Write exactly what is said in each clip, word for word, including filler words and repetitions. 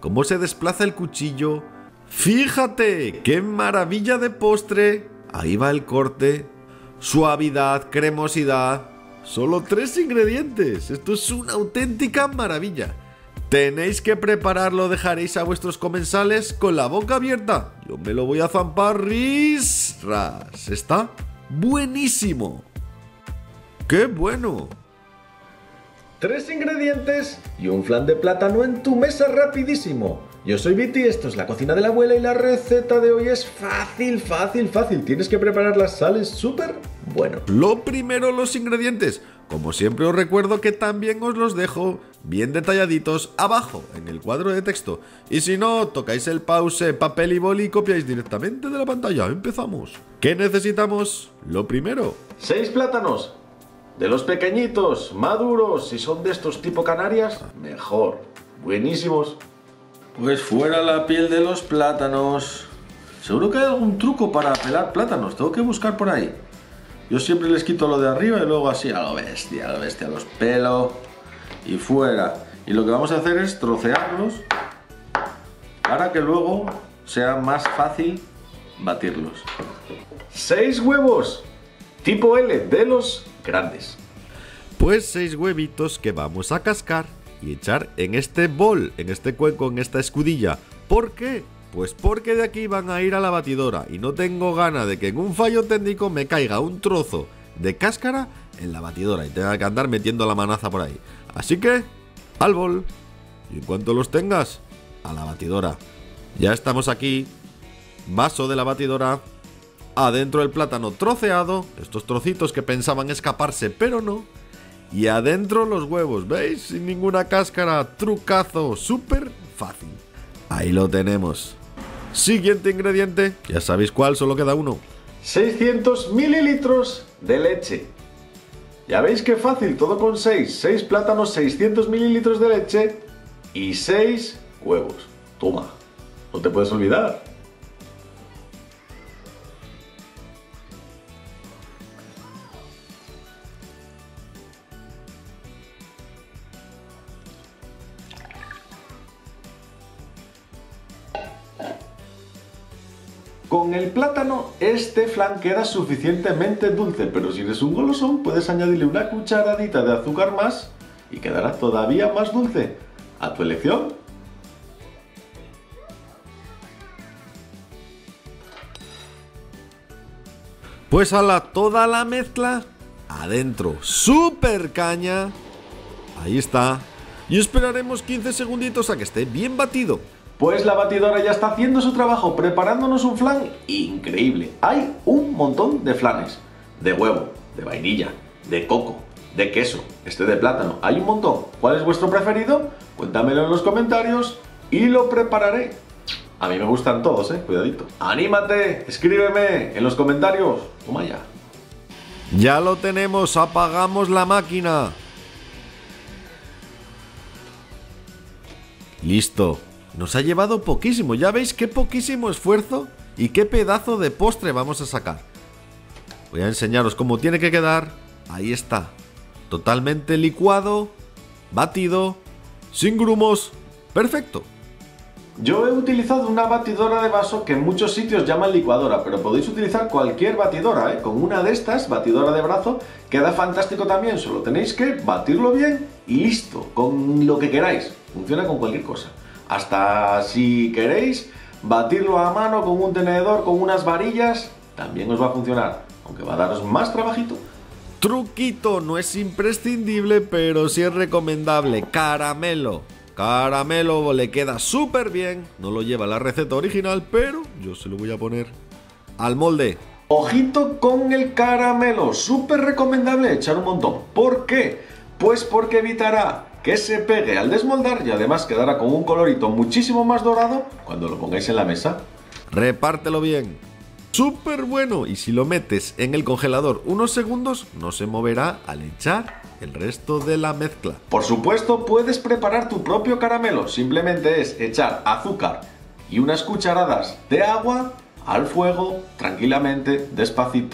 cómo se desplaza el cuchillo. ¡Fíjate! ¡Qué maravilla de postre! Ahí va el corte. Suavidad, cremosidad. Solo tres ingredientes. Esto es una auténtica maravilla. Tenéis que prepararlo, dejaréis a vuestros comensales con la boca abierta. Yo me lo voy a zampar risras. Está buenísimo. ¡Qué bueno! Tres ingredientes y un flan de plátano en tu mesa rapidísimo. Yo soy Viti, esto es la cocina de la abuela y la receta de hoy es fácil, fácil, fácil. Tienes que preparar las sales súper bueno. Lo primero, los ingredientes. Como siempre os recuerdo que también os los dejo bien detalladitos abajo en el cuadro de texto. Y si no, tocáis el pause, papel y boli y copiáis directamente de la pantalla. Empezamos. ¿Qué necesitamos? Lo primero. Seis plátanos. De los pequeñitos, maduros, si son de estos tipo Canarias, mejor. Buenísimos. Pues fuera la piel de los plátanos. Seguro que hay algún truco para pelar plátanos. Tengo que buscar por ahí. Yo siempre les quito lo de arriba y luego así a lo bestia, a lo bestia, los pelo y fuera. Y lo que vamos a hacer es trocearlos para que luego sea más fácil batirlos. Seis huevos, tipo L, de los grandes. Pues seis huevitos que vamos a cascar y echar en este bol, en este cuenco, en esta escudilla. ¿Por qué? Pues porque de aquí van a ir a la batidora y no tengo gana de que en un fallo técnico me caiga un trozo de cáscara en la batidora y tenga que andar metiendo la manaza por ahí. Así que, al bol. Y en cuanto los tengas, a la batidora. Ya estamos aquí. Vaso de la batidora. Adentro el plátano troceado, estos trocitos que pensaban escaparse, pero no. Y adentro los huevos, ¿veis? Sin ninguna cáscara, trucazo, súper fácil. Ahí lo tenemos. Siguiente ingrediente, ya sabéis cuál, solo queda uno. seiscientos mililitros de leche. Ya veis qué fácil, todo con seis. seis plátanos, seiscientos mililitros de leche y seis huevos. Toma, no te puedes olvidar. Con el plátano, este flan queda suficientemente dulce, pero si eres un golosón, puedes añadirle una cucharadita de azúcar más y quedará todavía más dulce. A tu elección. Pues ala, toda la mezcla adentro. ¡Súper caña! Ahí está. Y esperaremos quince segunditos a que esté bien batido. Pues la batidora ya está haciendo su trabajo, preparándonos un flan increíble. Hay un montón de flanes. De huevo, de vainilla, de coco, de queso, este de plátano. Hay un montón. ¿Cuál es vuestro preferido? Cuéntamelo en los comentarios y lo prepararé. A mí me gustan todos, eh. Cuidadito. ¡Anímate! Escríbeme en los comentarios. Toma ya. Ya lo tenemos. Apagamos la máquina. Listo. Nos ha llevado poquísimo, ya veis qué poquísimo esfuerzo y qué pedazo de postre vamos a sacar. Voy a enseñaros cómo tiene que quedar. Ahí está, totalmente licuado, batido, sin grumos, perfecto. Yo he utilizado una batidora de vaso que en muchos sitios llaman licuadora, pero podéis utilizar cualquier batidora, ¿eh? Con una de estas, batidora de brazo, queda fantástico también, solo tenéis que batirlo bien y listo, con lo que queráis, funciona con cualquier cosa. Hasta si queréis batirlo a mano con un tenedor, con unas varillas, también os va a funcionar, aunque va a daros más trabajito. Truquito, no es imprescindible, pero sí es recomendable. Caramelo. Caramelo le queda súper bien. No lo lleva la receta original, pero yo se lo voy a poner al molde. Ojito con el caramelo, súper recomendable echar un montón. ¿Por qué? Pues porque evitará que se pegue al desmoldar y además quedará con un colorito muchísimo más dorado cuando lo pongáis en la mesa. Repártelo bien. Súper bueno, y si lo metes en el congelador unos segundos no se moverá al echar el resto de la mezcla. Por supuesto, puedes preparar tu propio caramelo, simplemente es echar azúcar y unas cucharadas de agua al fuego, tranquilamente, despacito,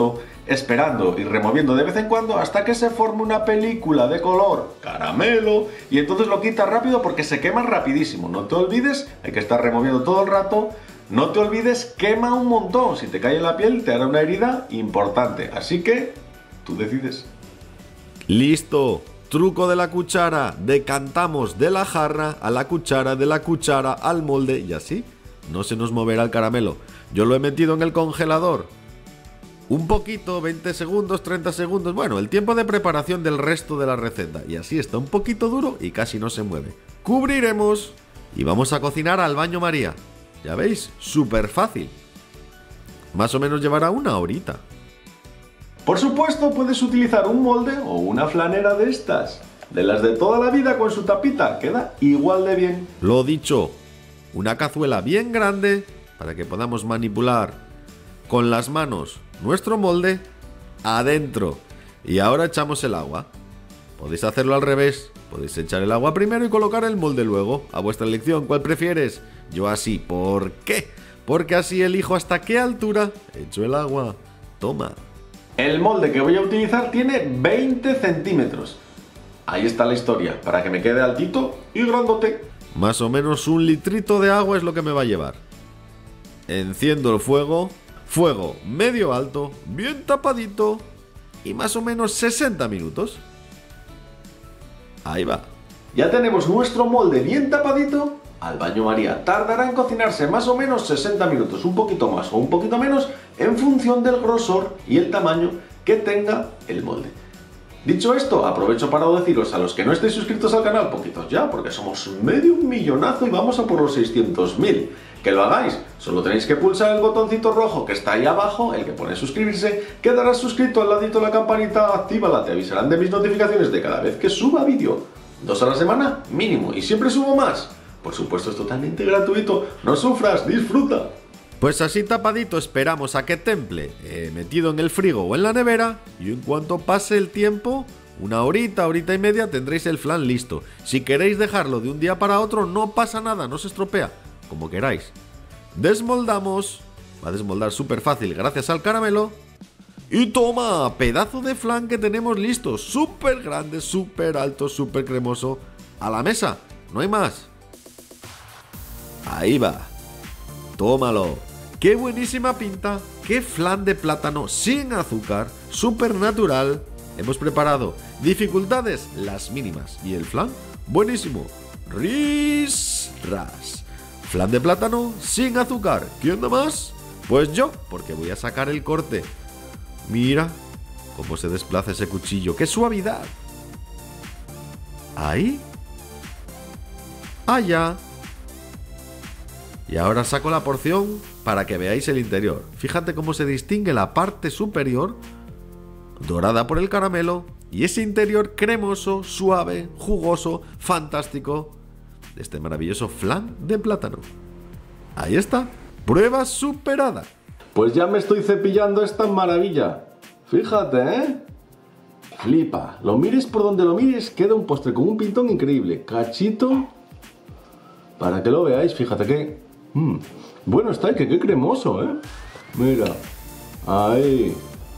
esperando y removiendo de vez en cuando hasta que se forme una película de color caramelo y entonces lo quitas rápido porque se quema rapidísimo. No te olvides, hay que estar removiendo todo el rato. No te olvides, quema un montón. Si te cae en la piel te hará una herida importante. Así que tú decides. Listo. Truco de la cuchara. Decantamos de la jarra a la cuchara, de la cuchara al molde y así no se nos moverá el caramelo. Yo lo he metido en el congelador. Un poquito, veinte segundos, treinta segundos. Bueno, el tiempo de preparación del resto de la receta. Y así está un poquito duro y casi no se mueve. Cubriremos y vamos a cocinar al baño María. Ya veis, súper fácil. Más o menos llevará una horita. Por supuesto, puedes utilizar un molde o una flanera de estas. De las de toda la vida con su tapita. Queda igual de bien. Lo dicho, una cazuela bien grande para que podamos manipular con las manos nuestro molde adentro. Y ahora echamos el agua. Podéis hacerlo al revés. Podéis echar el agua primero y colocar el molde luego. A vuestra elección, ¿cuál prefieres? Yo así. ¿Por qué? Porque así elijo hasta qué altura echo el agua. Toma. El molde que voy a utilizar tiene veinte centímetros. Ahí está la historia, para que me quede altito y grandote. Más o menos un litrito de agua es lo que me va a llevar. Enciendo el fuego. Fuego medio alto, bien tapadito. Y más o menos sesenta minutos. Ahí va. Ya tenemos nuestro molde bien tapadito. Al baño María tardará en cocinarse más o menos sesenta minutos, un poquito más o un poquito menos, en función del grosor y el tamaño que tenga el molde. Dicho esto, aprovecho para deciros a los que no estéis suscritos al canal, poquitos ya, porque somos medio un millonazo y vamos a por los seiscientos mil. Que lo hagáis, solo tenéis que pulsar el botoncito rojo que está ahí abajo, el que pone suscribirse, quedarás suscrito, al ladito de la campanita, actívala, te avisarán de mis notificaciones de cada vez que suba vídeo. Dos a la semana, mínimo, y siempre subo más. Por supuesto, es totalmente gratuito, no sufras, disfruta. Pues así tapadito esperamos a que temple, eh, metido en el frigo o en la nevera, y en cuanto pase el tiempo, una horita, horita y media, tendréis el flan listo. Si queréis dejarlo de un día para otro, no pasa nada, no se estropea, como queráis. Desmoldamos, va a desmoldar súper fácil gracias al caramelo, y toma, pedazo de flan que tenemos listo, súper grande, súper alto, súper cremoso, a la mesa, no hay más. Ahí va, tómalo. ¡Qué buenísima pinta! ¡Qué flan de plátano sin azúcar! ¡Súper natural! Hemos preparado. Dificultades, las mínimas. Y el flan, buenísimo. ¡Ris! ¡Ras! Flan de plátano sin azúcar. ¿Quién da más? Pues yo, porque voy a sacar el corte. Mira cómo se desplaza ese cuchillo. ¡Qué suavidad! Ahí. Allá. Y ahora saco la porción para que veáis el interior. Fíjate cómo se distingue la parte superior, dorada por el caramelo, y ese interior cremoso, suave, jugoso, fantástico, de este maravilloso flan de plátano. Ahí está, prueba superada. Pues ya me estoy cepillando esta maravilla. Fíjate, ¿eh? Flipa. Lo mires por donde lo mires, queda un postre con un pintón increíble. Cachito. Para que lo veáis, fíjate que... Mm, bueno está, que qué cremoso, ¿eh? Mira. Ahí.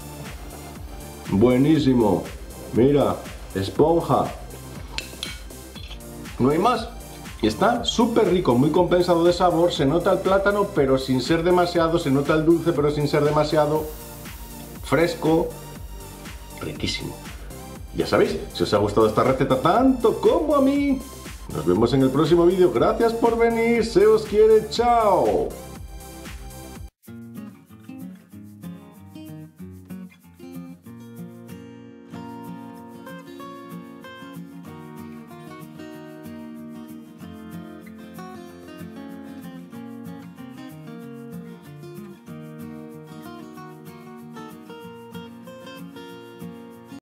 Buenísimo. Mira. Esponja. No hay más. Y está súper rico, muy compensado de sabor. Se nota el plátano, pero sin ser demasiado. Se nota el dulce, pero sin ser demasiado. Fresco. Riquísimo. Ya sabéis, si os ha gustado esta receta tanto como a mí, nos vemos en el próximo vídeo. Gracias por venir. Se os quiere. Chao.